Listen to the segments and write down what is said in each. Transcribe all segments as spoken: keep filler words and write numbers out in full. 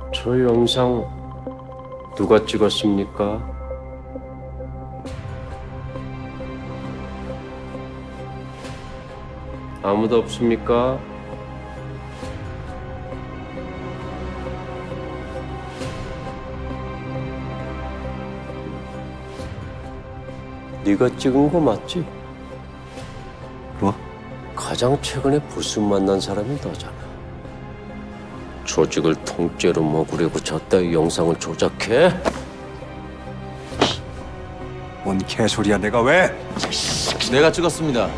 저 영상 누가 찍었습니까? 아무도 없습니까? 네가 찍은 거 맞지? 뭐? 가장 최근에 보스 만난 사람이 너잖아. 조직을 통째로 먹으려고 저따위 영상을 조작해? 뭔 개소리야, 내가 왜? 내가 찍었습니다.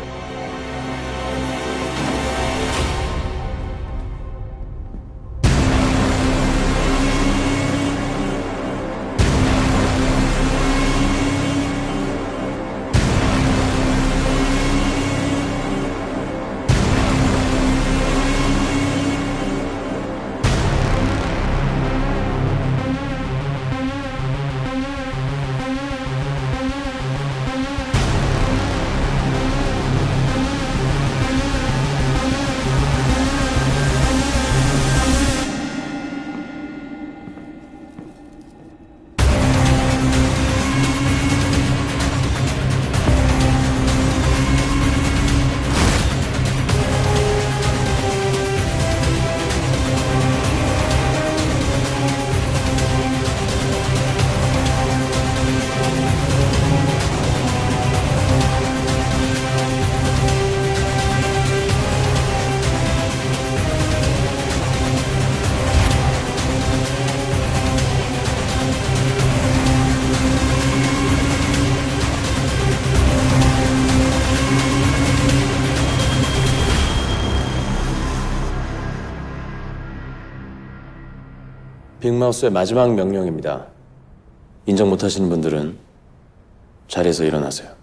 빅마우스의 마지막 명령입니다. 인정 못하시는 분들은 자리에서 일어나세요.